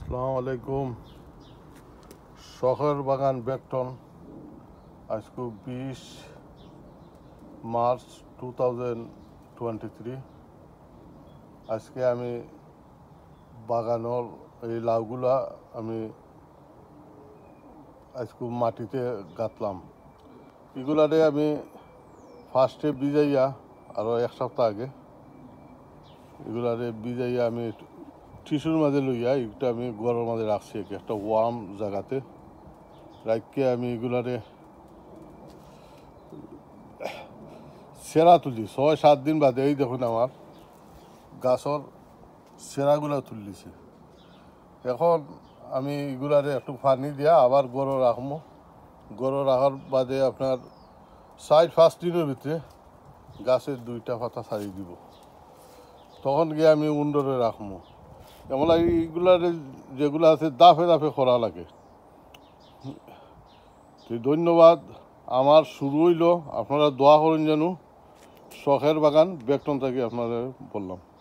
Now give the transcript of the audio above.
আসসালামু আলাইকুম। শখের বাগান বেকটন। আজকে 20 মার্চ 2023। আজকে আমি বাগানের এই লাউগুলা আমি আজকে মাটিতে গাঁথলাম। এগুলারে আমি ফার্স্টে ভিজাইয়া আরও এক সপ্তাহ আগে এগুলারে ভিজাইয়া আমি টিস্যুর মাঝে লইয়া এটা আমি গরমের মাঝে রাখছি একটা ওয়ার্ম জায়গাতে রাখকে আমি এগুলারে সেরা তুলি 6-7 দিন বাদে। এই দেখুন আমার গাছর সেরাগুলা তুললিছি। এখন আমি এগুলারে একটু পানি দিয়া আবার গড় রাখবো। গড় রাখার বাদে আপনার 4-5 দিনের ভিতরে গাছের 2টা পাতা ছাড়িয়ে দিব। তখন গিয়ে আমি উন্ডরে রাখবো। এমন এইগুলার যেগুলো আছে দাফে দাফে করা লাগে। ধন্যবাদ। আমার শুরু হইল, আপনারা দোয়া করেন যেন। শখের বাগান বেকটন থেকে আপনারা বললাম।